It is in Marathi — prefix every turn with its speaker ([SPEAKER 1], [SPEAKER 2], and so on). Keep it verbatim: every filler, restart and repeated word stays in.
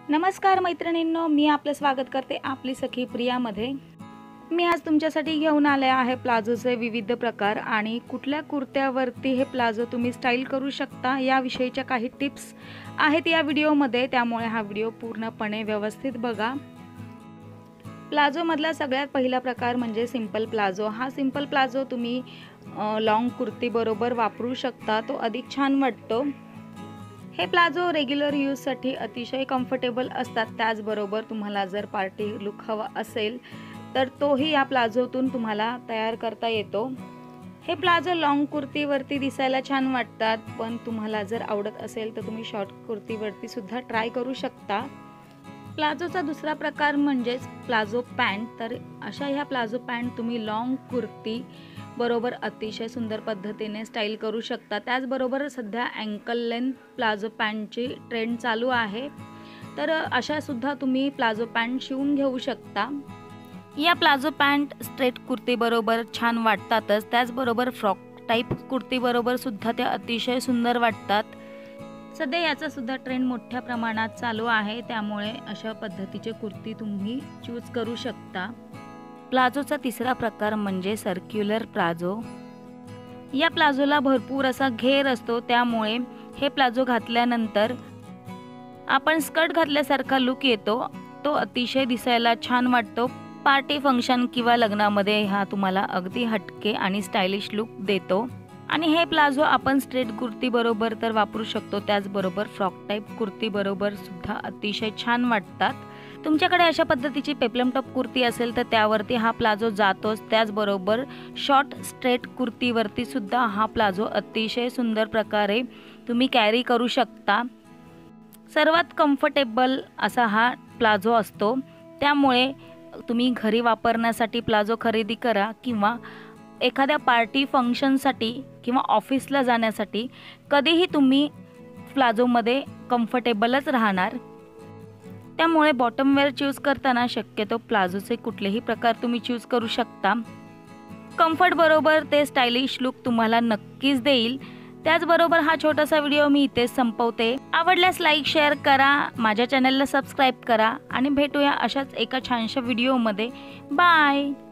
[SPEAKER 1] नमस्कार मैत्रिणींनो, मी आपलं स्वागत करते आपली सखी प्रियामध्ये। मी आज तुमच्यासाठी घेऊन आले आहे प्लाझोचे विविध प्रकार आणि कुठल्या कुर्त्यावरती हे प्लाझो तुम्ही स्टाईल करू शकता याविषयीच्या काही टिप्स आहेत या व्हिडिओमध्ये, त्यामुळे हा व्हिडिओ पूर्णपणे व्यवस्थित बघा। प्लाझो मधला सगळ्यात पहिला प्रकार म्हणजे सिंपल प्लाझो। हा सिंपल प्लाझो तुम्ही लॉंग कुर्ती बरोबर वापरू शकता, तो अधिक छान वाटतो। हे प्लाझो रेग्युलर यूजसाठी अतिशय कम्फर्टेबल असतात। त्याचबरोबर तुम्हाला जर पार्टी लुक हवा असेल तर तोही या प्लाझोतून तुम्हाला तयार करता येतो। हे प्लाझो लॉंग कुर्तीवरती दिसायला छान वाटतात, पण तुम्हाला जर आवडत असेल तर तुम्ही शॉर्ट कुर्तीवरती सुद्धा ट्राय करू शकता। प्लाझोचा दुसरा प्रकार म्हणजे प्लाझो पॅन्ट। तर अशा ह्या प्लाझो पॅन्ट तुम्ही लॉंग कुर्ती बरोबर अतिशय सुंदर पद्धतीने स्टाईल करू शकता। त्याचबरोबर सध्या अँकल लेंथ प्लाझो पॅन्टची ट्रेंड चालू आहे, तर अशा सुद्धा तुम्ही प्लाझो पॅन्ट शिवून घेऊ शकता। या प्लाझो पॅन्ट स्ट्रेट कुर्ती बरोबर छान वाटतातच, त्याचबरोबर फ्रॉक टाईप कुर्ती बरोबर सुद्धा त्या अतिशय सुंदर वाटतात। सध्या याचा सुद्धा ट्रेंड मोठ्या प्रमाणात चालू आहे, त्यामुळे अशा पद्धतीचे कुर्ती तुम्ही चूज करू शकता। प्लाझोचा तिसरा प्रकार म्हणजे सर्क्युलर प्लाझो। या प्लाझोला भरपूर असा घेर असतो, त्यामुळे हे प्लाझो घातल्यानंतर आपण स्कर्ट घातल्यासारखा लुक येतो, तो अतिशय दिसायला छान वाटतो। पार्टी फंक्शन किंवा लग्नामध्ये हा तुम्हाला अगदी हटके आणि स्टायलिश लुक देतो। आणि हे प्लाझो आपण स्ट्रेट कुर्ती बरोबर तर वापरू शकतो, त्याचबरोबर फ्रॉक टाईप कुर्ती बरोबर सुद्धा अतिशय छान वाटतात। तुमच्याकडे अशा पद्धतीची पेप्लम टॉप कुर्ती असेल तर त्यावरती हा प्लाझो जातोच, त्याचबरोबर शॉर्ट स्ट्रेट कुर्तीवरती सुद्धा हा प्लाझो अतिशय सुंदर प्रकारे तुम्ही कॅरी करू शकता। सर्वात कम्फर्टेबल असा हा प्लाझो असतो, त्यामुळे तुम्ही घरी वापरण्यासाठी प्लाझो खरेदी करा किंवा एखाद्या पार्टी फंक्शनसाठी किंवा ऑफिसला जाण्यासाठी कधीही तुम्ही प्लाझोमध्ये कम्फर्टेबलच राहणार। त्यामुळे बॉटम वेअर चूज करताना शक्यतो प्लाझोचे कुठलेही प्रकार तुम्ही चूज करू शकता। कम्फर्ट बरोबर ते स्टायलिश लुक तुम्हाला नक्कीच देईल। त्याचबरोबर हा छोटासा व्हिडिओ मी इथेच संपवते। आवडल्यास लाईक शेअर करा, माझ्या चॅनलला सबस्क्राईब करा आणि भेटूया अशाच एका छानशा व्हिडिओमध्ये। बाय।